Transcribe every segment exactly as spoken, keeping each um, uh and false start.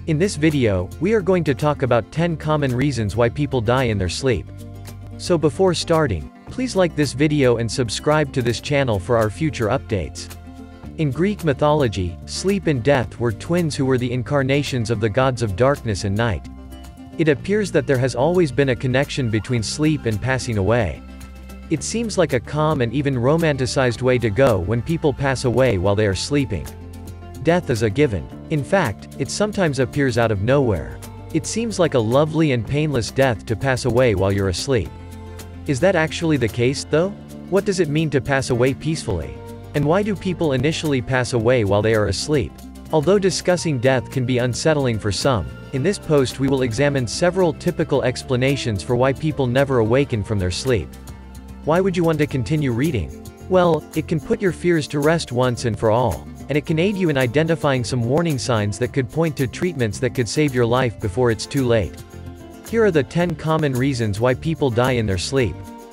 In this video, we are going to talk about ten common reasons why people die in their sleep. So before starting, please like this video and subscribe to this channel for our future updates. In Greek mythology, sleep and death were twins who were the incarnations of the gods of darkness and night. It appears that there has always been a connection between sleep and passing away. It seems like a calm and even romanticized way to go when people pass away while they are sleeping. Death is a given. In fact, it sometimes appears out of nowhere. It seems like a lovely and painless death to pass away while you're asleep. Is that actually the case, though? What does it mean to pass away peacefully? And why do people initially pass away while they are asleep? Although discussing death can be unsettling for some, in this post we will examine several typical explanations for why people never awaken from their sleep. Why would you want to continue reading? Well, it can put your fears to rest once and for all, and it can aid you in identifying some warning signs that could point to treatments that could save your life before it's too late. Here are the ten common reasons why people die in their sleep.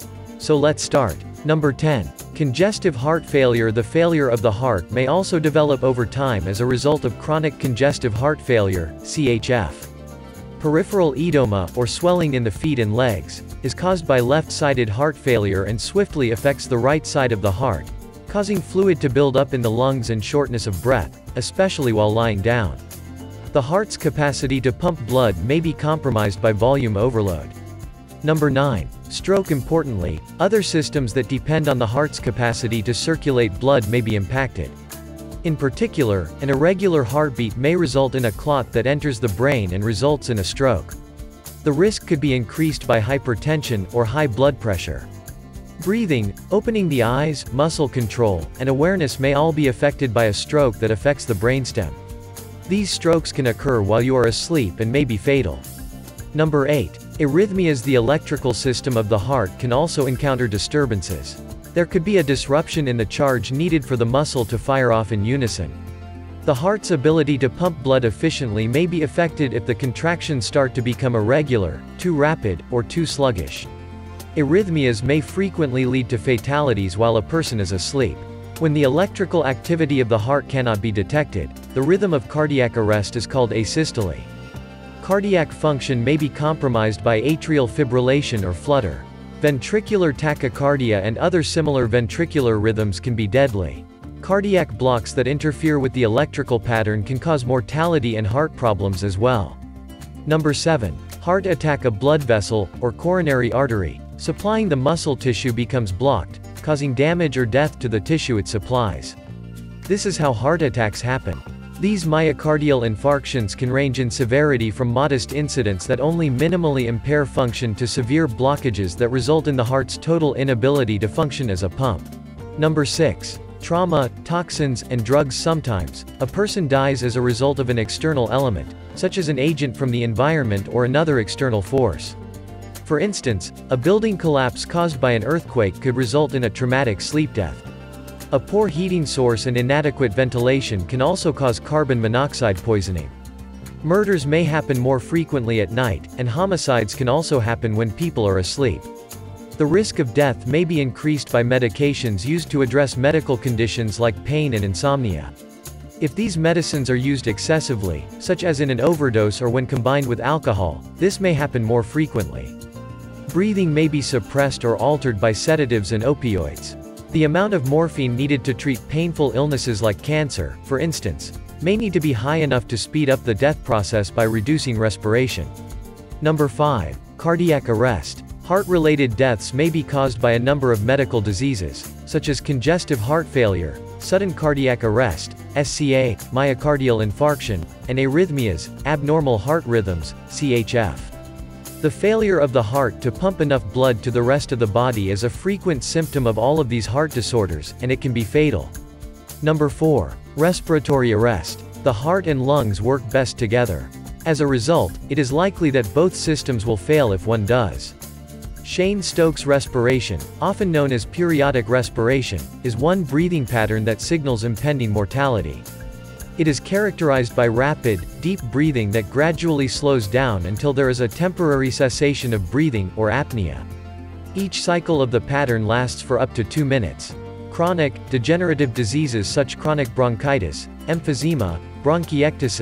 So let's start. Number ten. Congestive heart failure. The failure of the heart may also develop over time as a result of chronic congestive heart failure, C H F. Peripheral edema, or swelling in the feet and legs, is caused by left-sided heart failure and swiftly affects the right side of the heart, causing fluid to build up in the lungs and shortness of breath, especially while lying down. The heart's capacity to pump blood may be compromised by volume overload. Number nine. Stroke. Importantly, other systems that depend on the heart's capacity to circulate blood may be impacted. In particular, an irregular heartbeat may result in a clot that enters the brain and results in a stroke. The risk could be increased by hypertension or high blood pressure. Breathing, opening the eyes, muscle control, and awareness may all be affected by a stroke that affects the brainstem. These strokes can occur while you are asleep and may be fatal. Number eight. Arrhythmias. The electrical system of the heart can also encounter disturbances. There could be a disruption in the charge needed for the muscle to fire off in unison. The heart's ability to pump blood efficiently may be affected if the contractions start to become irregular, too rapid, or too sluggish. Arrhythmias may frequently lead to fatalities while a person is asleep. When the electrical activity of the heart cannot be detected, the rhythm of cardiac arrest is called asystole. Cardiac function may be compromised by atrial fibrillation or flutter. Ventricular tachycardia and other similar ventricular rhythms can be deadly. Cardiac blocks that interfere with the electrical pattern can cause mortality and heart problems as well. Number seven. Heart attack. A blood vessel, or coronary artery, supplying the muscle tissue becomes blocked, causing damage or death to the tissue it supplies. This is how heart attacks happen. These myocardial infarctions can range in severity from modest incidents that only minimally impair function to severe blockages that result in the heart's total inability to function as a pump. Number six. Trauma, toxins, and drugs. Sometimes, a person dies as a result of an external element, such as an agent from the environment or another external force. For instance, a building collapse caused by an earthquake could result in a traumatic sleep death. A poor heating source and inadequate ventilation can also cause carbon monoxide poisoning. Murders may happen more frequently at night, and homicides can also happen when people are asleep. The risk of death may be increased by medications used to address medical conditions like pain and insomnia. If these medicines are used excessively, such as in an overdose or when combined with alcohol, this may happen more frequently. Breathing may be suppressed or altered by sedatives and opioids. The amount of morphine needed to treat painful illnesses like cancer, for instance, may need to be high enough to speed up the death process by reducing respiration. Number five. Cardiac arrest. Heart-related deaths may be caused by a number of medical diseases, such as congestive heart failure, sudden cardiac arrest, S C A, myocardial infarction, and arrhythmias, abnormal heart rhythms, C H F. The failure of the heart to pump enough blood to the rest of the body is a frequent symptom of all of these heart disorders, and it can be fatal. Number four. Respiratory arrest. The heart and lungs work best together. As a result, it is likely that both systems will fail if one does. Cheyne-Stokes respiration, often known as periodic respiration, is one breathing pattern that signals impending mortality. It is characterized by rapid, deep breathing that gradually slows down until there is a temporary cessation of breathing, or apnea. Each cycle of the pattern lasts for up to two minutes. Chronic, degenerative diseases such chronic bronchitis, emphysema, bronchiectasis,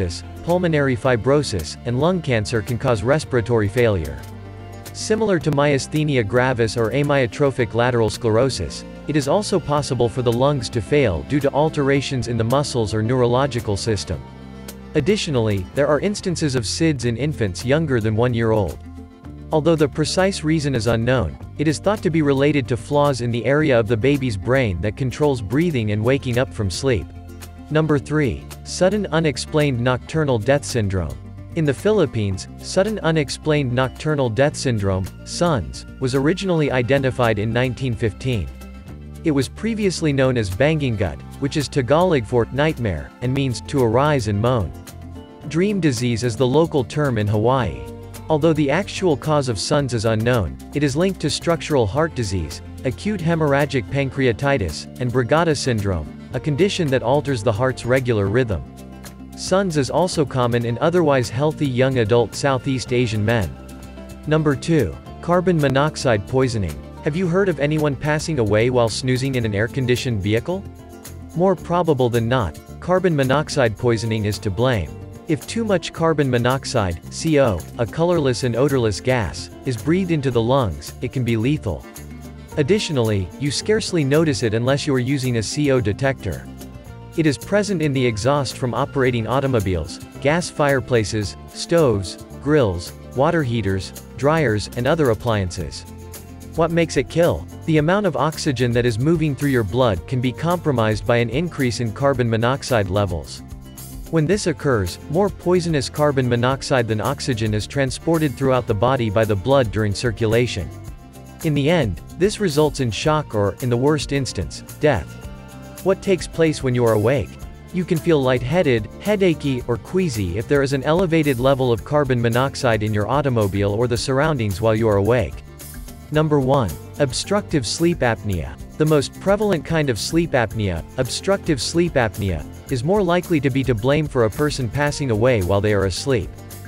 pulmonary fibrosis, and lung cancer can cause respiratory failure. Similar to myasthenia gravis or amyotrophic lateral sclerosis, it is also possible for the lungs to fail due to alterations in the muscles or neurological system. Additionally, there are instances of S I D S in infants younger than one year old. Although the precise reason is unknown, it is thought to be related to flaws in the area of the baby's brain that controls breathing and waking up from sleep. Number three. Sudden unexplained nocturnal death syndrome. In the Philippines, sudden unexplained nocturnal death syndrome, S U N S, was originally identified in nineteen fifteen. It was previously known as bangingut, which is Tagalog for nightmare, and means to arise and moan. Dream disease is the local term in Hawaii. Although the actual cause of S U N S is unknown, it is linked to structural heart disease, acute hemorrhagic pancreatitis, and Brugada syndrome, a condition that alters the heart's regular rhythm. S U N S is also common in otherwise healthy young adult Southeast Asian men. Number two. Carbon monoxide poisoning. Have you heard of anyone passing away while snoozing in an air-conditioned vehicle? More probable than not, carbon monoxide poisoning is to blame. If too much carbon monoxide, C O, a colorless and odorless gas, is breathed into the lungs, it can be lethal. Additionally, you scarcely notice it unless you are using a C O detector. It is present in the exhaust from operating automobiles, gas fireplaces, stoves, grills, water heaters, dryers, and other appliances. What makes it kill? The amount of oxygen that is moving through your blood can be compromised by an increase in carbon monoxide levels. When this occurs, more poisonous carbon monoxide than oxygen is transported throughout the body by the blood during circulation. In the end, this results in shock or, in the worst instance, death. What takes place when you are awake? You can feel lightheaded, headachy, or queasy if there is an elevated level of carbon monoxide in your automobile or the surroundings while you are awake. Number one. Obstructive sleep apnea. The most prevalent kind of sleep apnea, obstructive sleep apnea, is more likely to be to blame for a person passing away while they are asleep.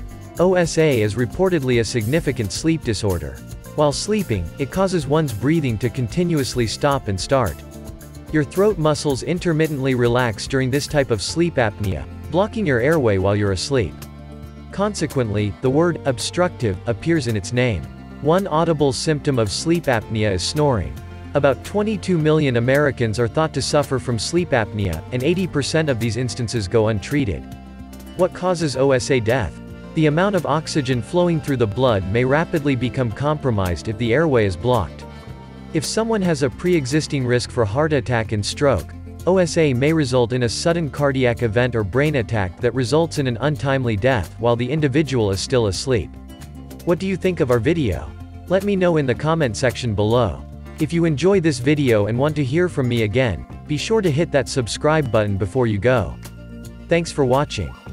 O S A is reportedly a significant sleep disorder. While sleeping, it causes one's breathing to continuously stop and start. Your throat muscles intermittently relax during this type of sleep apnea, blocking your airway while you're asleep. Consequently, the word obstructive appears in its name. One audible symptom of sleep apnea is snoring. About twenty-two million Americans are thought to suffer from sleep apnea, and eighty percent of these instances go untreated. What causes O S A death? The amount of oxygen flowing through the blood may rapidly become compromised if the airway is blocked. If someone has a pre-existing risk for heart attack and stroke, O S A may result in a sudden cardiac event or brain attack that results in an untimely death while the individual is still asleep. What do you think of our video? Let me know in the comment section below. If you enjoy this video and want to hear from me again, be sure to hit that subscribe button before you go. Thanks for watching.